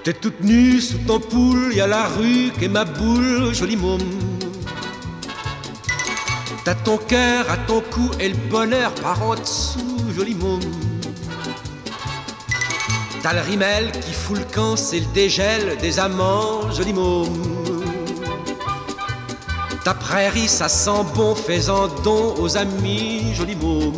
T'es toute nue sous ton poule, y'a la rue qu'est ma boule, joli môme. T'as ton cœur à ton cou et le bonheur par en dessous, joli môme. T'as le rimel qui fout le camp, c'est le dégel des amants, joli môme. Ta prairie, ça sent bon, fais-en don aux amis, joli môme.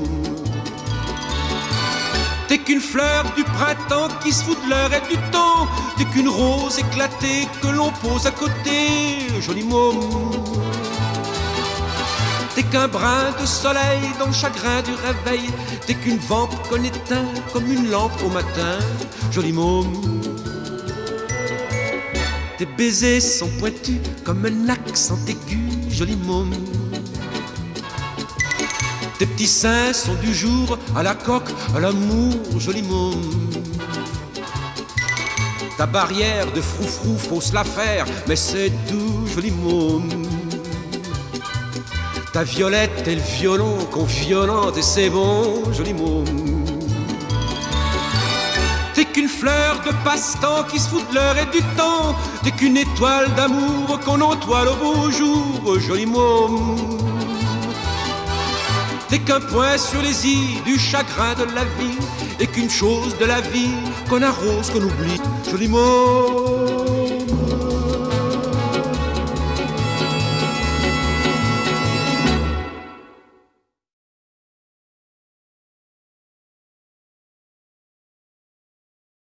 T'es qu'une fleur du printemps qui se fout de l'heure et du temps. T'es qu'une rose éclatée que l'on pose à côté, joli môme. T'es qu'un brin de soleil dans le chagrin du réveil. T'es qu'une vampe qu'on éteint comme une lampe au matin, joli môme. Tes baisers sont pointus comme un accent aigu, joli môme. Tes petits seins sont du jour à la coque, à l'amour, joli môme. Ta barrière de froufrou, faut se la faire, mais c'est doux, joli môme. Ta violette et le violon qu'on violente et c'est bon, joli môme. T'es qu'une fleur de passe-temps qui se fout de l'heure et du temps. T'es qu'une étoile d'amour qu'on entoile au beau jour, joli môme. T'es qu'un point sur les i du chagrin de la vie. Et qu'une chose de la vie qu'on arrose, qu'on oublie, joli môme.